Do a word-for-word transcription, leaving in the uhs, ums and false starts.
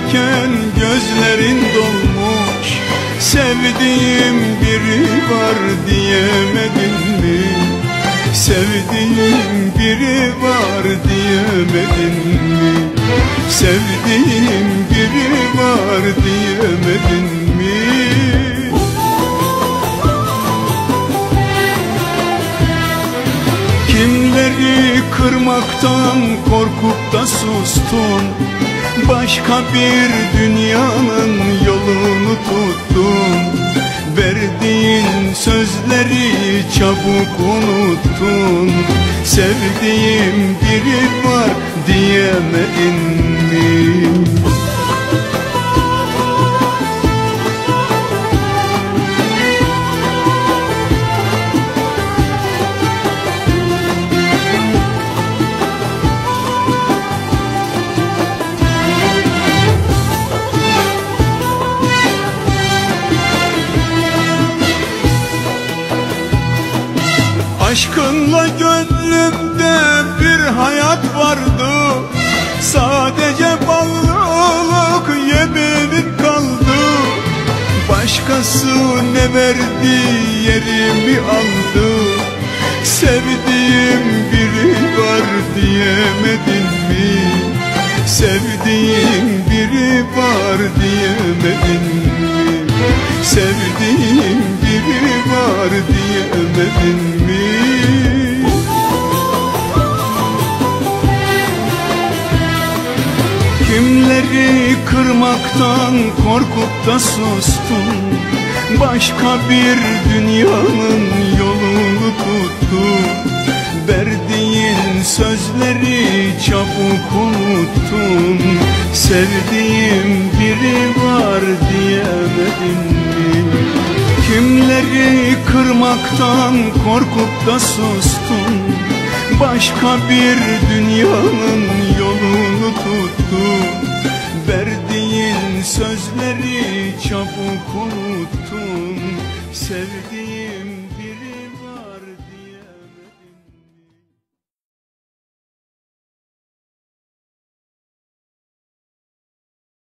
derken gözlerin dolmuş. Sevdiğim biri var diyemedin mi? Sevdiğim biri var diyemedin mi? Sevdiğim biri var diyemedin mi? Kimleri kırmaktan korkup da sustun, başka bir dünyanın yolunu tuttun. Verdiğin sözleri çabuk unuttun. Sevdiğim biri var diyemedin mi? Aşkınla gönlümde bir hayat vardı. Sadece bağlılık yeminim kaldı. Başkası ne verdi yerimi aldı. Sevdiğim biri var diyemedin mi? Sevdiğim biri var diyemedin mi? Sevdiğim biri var diyemedin mi? Kimleri kırmaktan korkup da sustun, başka bir dünyanın yolunu tuttun. Verdiğin sözleri çabuk unuttun. Sevdiğim biri var diyemedin mi? Kimleri kırmaktan korkup da sustun, başka bir dünyanın yolunu tuttun. Verdiğin sözleri çabuk unuttun. Sevdiğim